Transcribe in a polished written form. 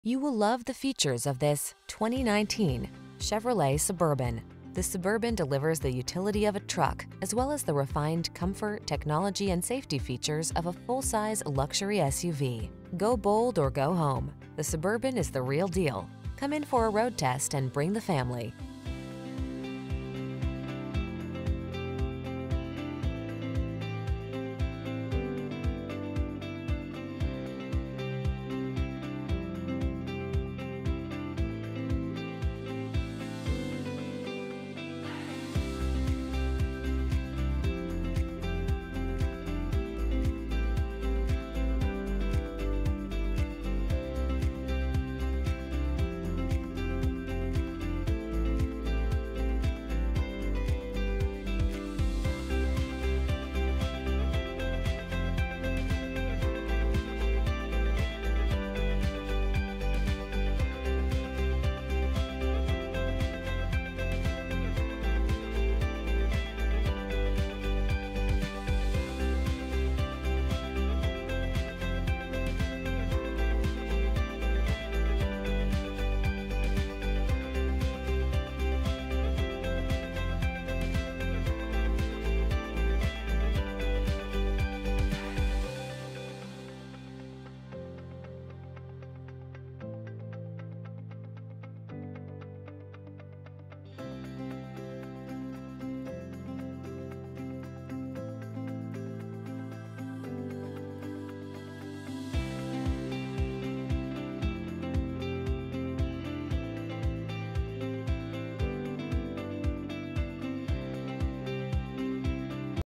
You will love the features of this 2019 Chevrolet Suburban. The Suburban delivers the utility of a truck, as well as the refined comfort, technology, and safety features of a full-size luxury SUV. Go bold or go home. The Suburban is the real deal. Come in for a road test and bring the family.